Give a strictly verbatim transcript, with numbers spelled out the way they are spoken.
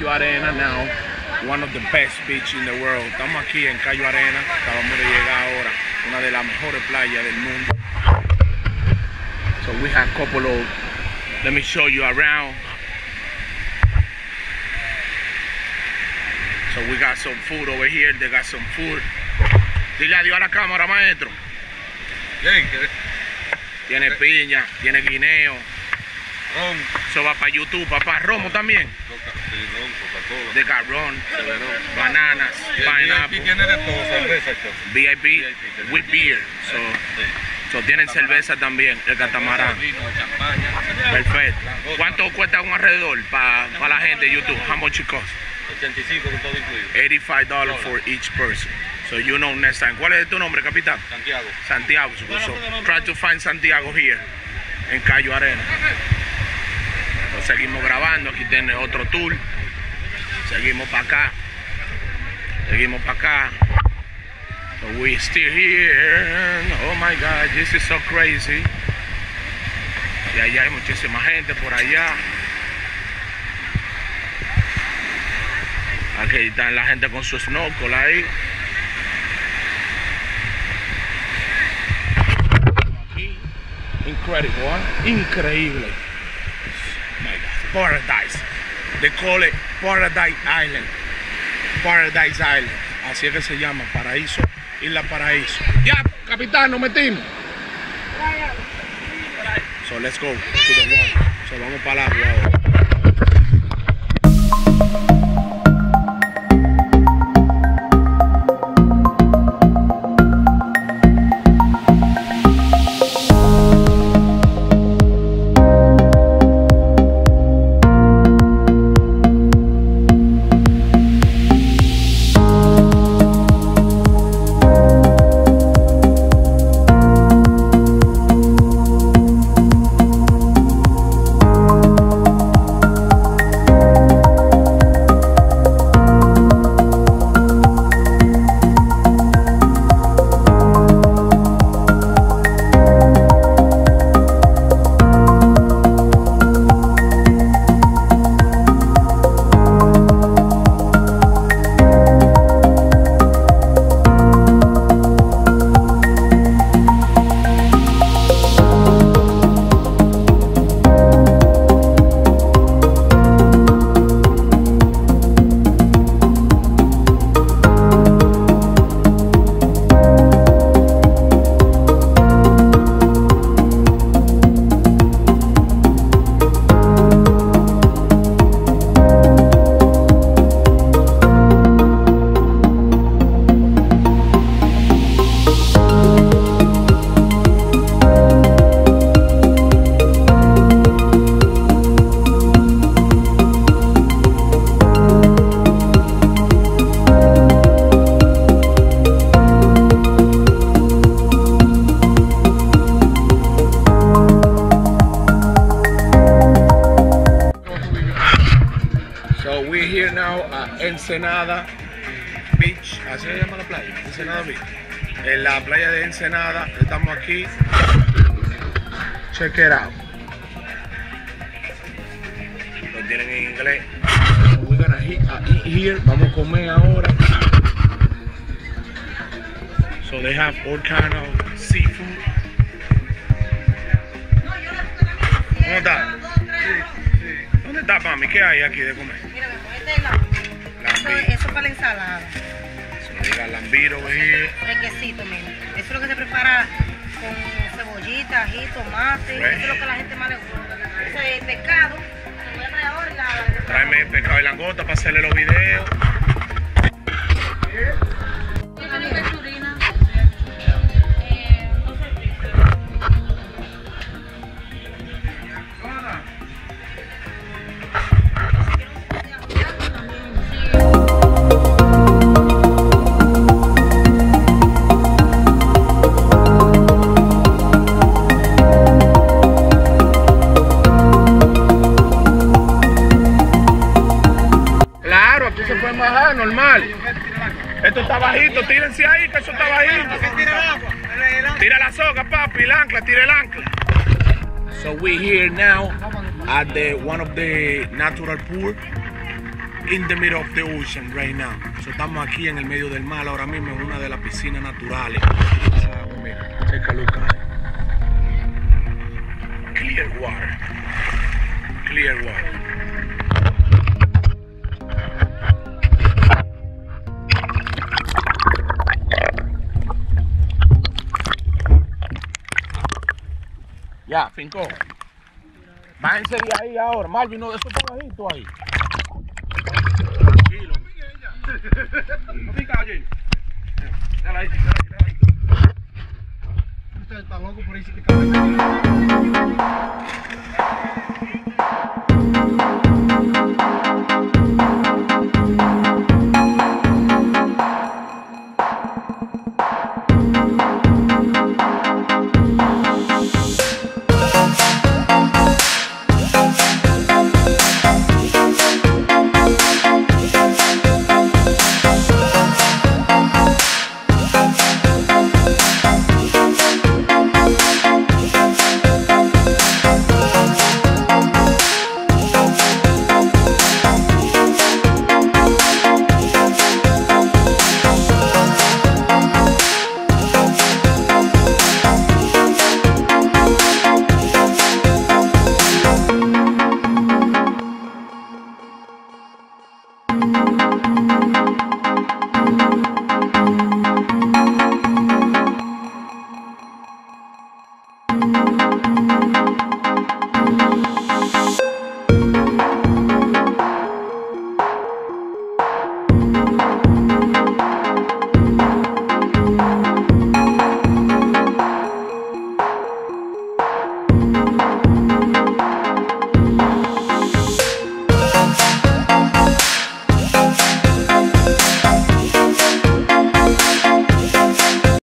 Cayo Arena now, one of the best beach in the world. Estamos aquí en Cayo Arena, acabamos de llegar ahora, una de las mejores playas del mundo. So we have a couple of, let me show you around. So we got some food over here, they got some food. Dile adiós a la cámara, maestro. Tiene piña, tiene guineo. Ron. Eso va para YouTube, papá. Romo también. Sí, ron, Coca-Cola. De garrón, bananas, pineapple. Tiene de todo, cerveza, V I P with beer. So, so tienen cerveza también, el catamarán. Perfecto. ¿Cuánto cuesta un alrededor para pa la gente de YouTube? How much it cost? ochenta y cinco con todo incluido. eighty-five dollars for each person. So you know next time. ¿Cuál es tu nombre, capitán? Santiago. Santiago. So try to find Santiago here en Cayo Arena. Lo seguimos grabando. Aquí tiene otro tour. Seguimos para acá. Seguimos para acá. So we still here. Oh my God, this is so crazy. Y allá hay muchísima gente por allá. Aquí está la gente con su snorkel ahí. Aquí. Incredible, ¿eh? Increíble. My God. Paradise. They call it Paradise Island. Paradise Island. Así es que se llama, Paraíso, Isla Paraíso. Ya, capitán, nos metimos. So let's go to the water. So vamos para el agua ahora. Ensenada Beach, así se llama la playa, Ensenada Beach. En la playa de Ensenada, estamos aquí. Check it out. Lo tienen en inglés. We're gonna eat, uh, eat here. Vamos a comer ahora. So they have all kind of seafood. ¿Dónde está? ¿Dónde está, mami? ¿Qué hay aquí de comer? Eso, eso para la ensalada. So diga lambiro here. Requesito, mira. Eso es lo que se prepara con cebollita, ají, tomate. Fresh. Eso es lo que a la gente más le gusta. Ese es pescado. Lo voy a traer ahora y la... Tráeme pescado y langota para hacerle los videos. Normal. Esto está bajito, tírense ahí que eso está bajito. Tira la soga, papi, el ancla, tira el ancla. So we here now at the one of the natural pool. in the middle of the ocean right now. So, estamos aquí en el medio del mar ahora mismo en una de las piscinas naturales. So, mira, take a look at it. Clear water. Clear water. Ya, fincó. Bájense de ahí ahora. Marvin, no de esos trabajitos ahí. Tranquilo. No pica, oye. Dale ahí, dale ahí, dale ahí. Usted está loco por irse picando. Thank you.